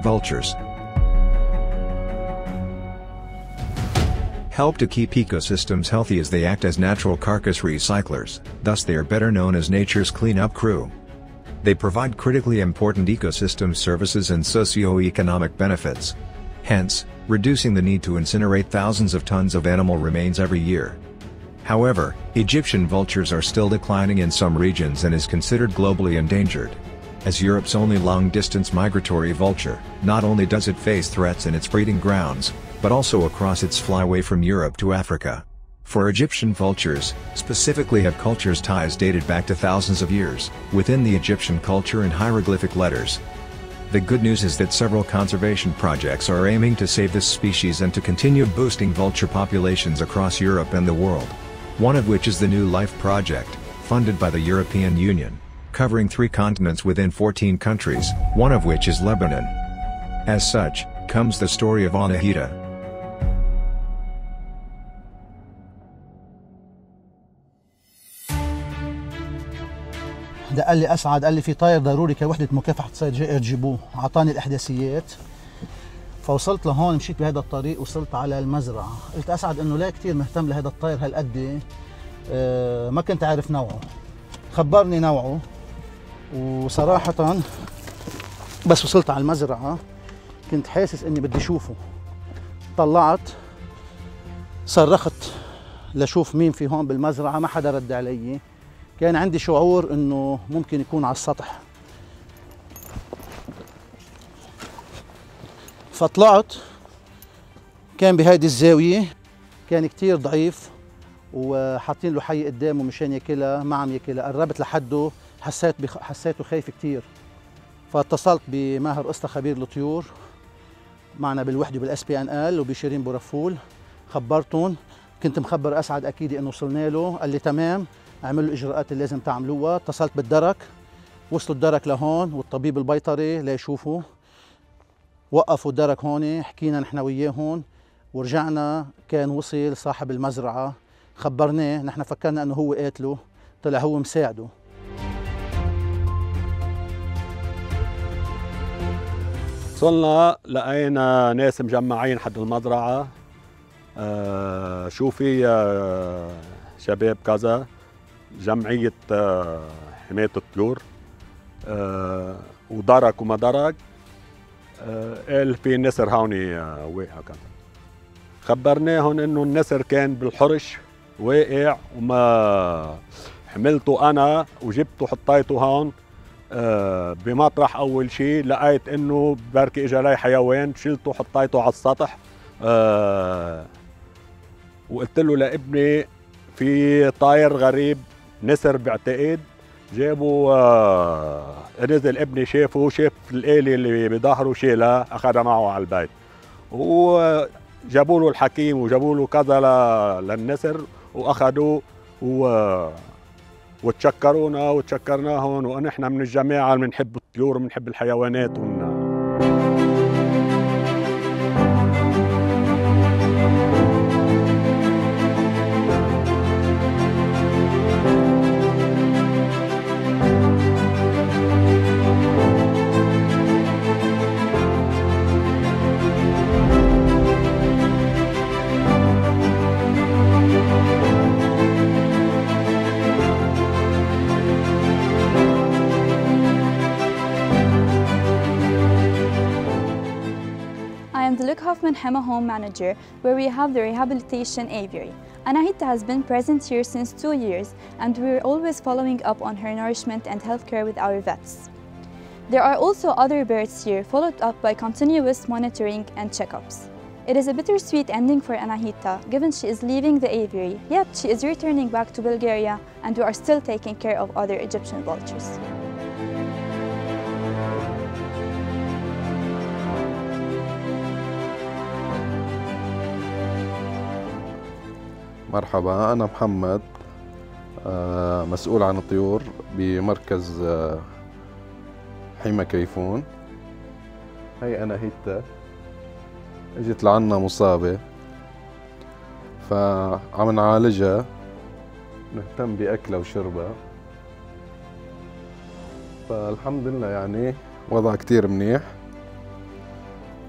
Vultures help to keep ecosystems healthy as they act as natural carcass recyclers, thus they are better known as nature's cleanup crew. They provide critically important ecosystem services and socio-economic benefits, hence, reducing the need to incinerate thousands of tons of animal remains every year. However, Egyptian vultures are still declining in some regions and is considered globally endangered. As Europe's only long-distance migratory vulture, not only does it face threats in its breeding grounds, but also across its flyway from Europe to Africa. For Egyptian vultures, specifically have culture's ties dated back to thousands of years, within the Egyptian culture and hieroglyphic letters. The good news is that several conservation projects are aiming to save this species and to continue boosting vulture populations across Europe and the world. One of which is the NewLIFE project, funded by the European Union, covering 3 continents within 14 countries, one of which is Lebanon. As such, comes the story of Anahita. ده قال لي اسعد، قال لي في طاير ضروري كوحده مكافحه صيد جائر جيبوه، اعطاني الاحداثيات. فوصلت لهون، مشيت بهذا الطريق، وصلت على المزرعه، قلت اسعد انه لا كثير مهتم لهذا الطير هالقد، ما كنت عارف نوعه. خبرني نوعه، وصراحه بس وصلت على المزرعه كنت حاسس اني بدي اشوفه. طلعت صرخت لشوف مين في هون بالمزرعه، ما حدا رد علي. كان عندي شعور انه ممكن يكون على السطح، فطلعت. كان بهيدي الزاويه، كان كتير ضعيف وحاطين له حي قدامه مشان ياكلها، ما عم ياكلها. قربت لحده، حسيته خايف كتير، فاتصلت بماهر قسطى خبير الطيور معنا بالوحده بالاس بي ان ال وبشيرين بورفول. خبرتهم، كنت مخبر اسعد اكيد انه وصلنا له. قال لي تمام، اعملوا الاجراءات اللي لازم تعملوها. اتصلت بالدرك، وصلوا الدرك لهون والطبيب البيطري ليشوفوا. وقفوا الدرك هون، حكينا نحن وياهم ورجعنا. كان وصل صاحب المزرعه، خبرناه. نحن فكرنا انه هو قاتله، طلع هو مساعده. وصلنا لقينا ناس مجمعين حد المزرعه، شو في شباب كذا، جمعيه حمايه الطيور، ودرك وما درك. قال في نسر هوني واقع كذا. خبرناهم انه النسر كان بالحرش واقع، وما حملته انا وجبته حطيته هون بمطرح. اول شيء لقيت انه بركي اجى لي حيوان، شلته حطيته على السطح. وقلت له لابني في طاير غريب نسر بعتقد، جابوا نزل ابني شافه، شاف الآلة اللي بظهره شالها، اخذها معه على البيت. وجابوا له الحكيم وجابوا له كذا للنسر، واخذوه وتشكرونا وتشكرناهم. ونحن من الجماعه اللي بنحب الطيور وبنحب الحيوانات Hema Home Manager, where we have the rehabilitation aviary. Anahita has been present here since 2 years, and we're always following up on her nourishment and healthcare with our vets. There are also other birds here, followed up by continuous monitoring and checkups. It is a bittersweet ending for Anahita, given she is leaving the aviary, yet she is returning back to Bulgaria, and we are still taking care of other Egyptian vultures. مرحبا، أنا محمد، مسؤول عن الطيور بمركز حمى كيفون. هي أناهيتا اجت لعنا مصابة، فعم نعالجها، نهتم بأكلها وشربها. فالحمد لله يعني وضعها كتير منيح.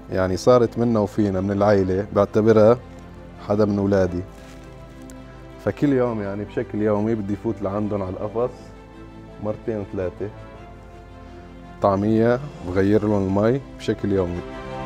يعني صارت منا وفينا من العائلة، بعتبرها حدا من أولادي. فكل يوم يعني بشكل يومي بدي فوت لعندهم على القفص مرتين ثلاثة، طعمية، بغير لهم المي بشكل يومي.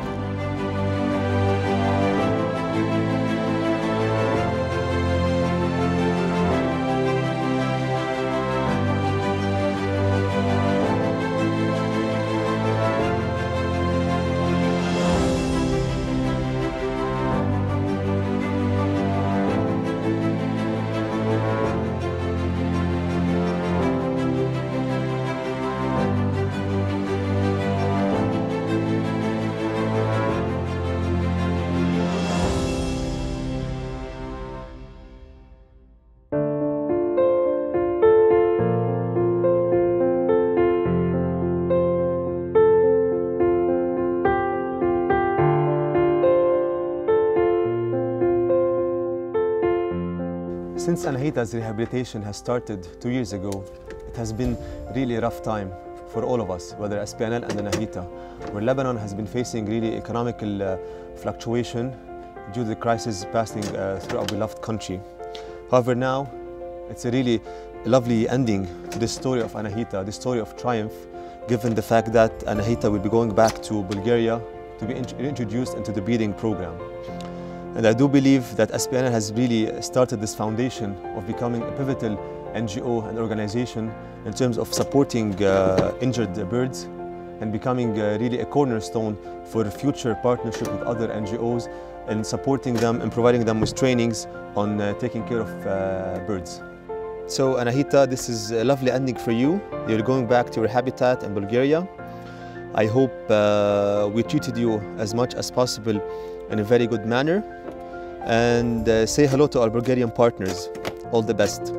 Since Anahita's rehabilitation has started 2 years ago, it has been really a rough time for all of us, whether SPNL and Anahita, where Lebanon has been facing really economical fluctuation due to the crisis passing through our beloved country. However, now it's a really lovely ending to this story of Anahita, this story of triumph, given the fact that Anahita will be going back to Bulgaria to be reintroduced into the breeding program. And I do believe that SPNL has really started this foundation of becoming a pivotal NGO and organization in terms of supporting injured birds and becoming really a cornerstone for future partnership with other NGOs and supporting them and providing them with trainings on taking care of birds. So Anahita, this is a lovely ending for you. You're going back to your habitat in Bulgaria. I hope we treated you as much as possible in a very good manner. And say hello to our Bulgarian partners. All the best.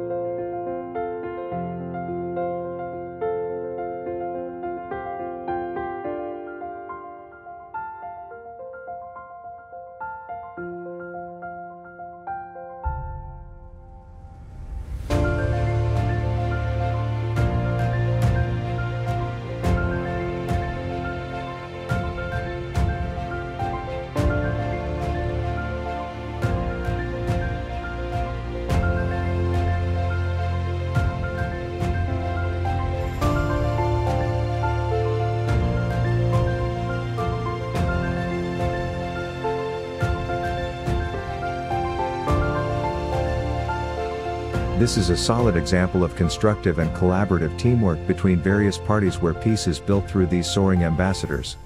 This is a solid example of constructive and collaborative teamwork between various parties where peace is built through these soaring ambassadors.